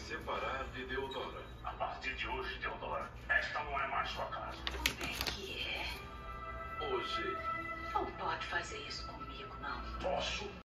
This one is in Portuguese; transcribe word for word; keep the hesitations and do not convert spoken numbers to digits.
separar de Deodora. A partir de hoje, Deodora, esta não é mais sua casa. Como é que é? Hoje, Não pode fazer isso comigo, não. Posso?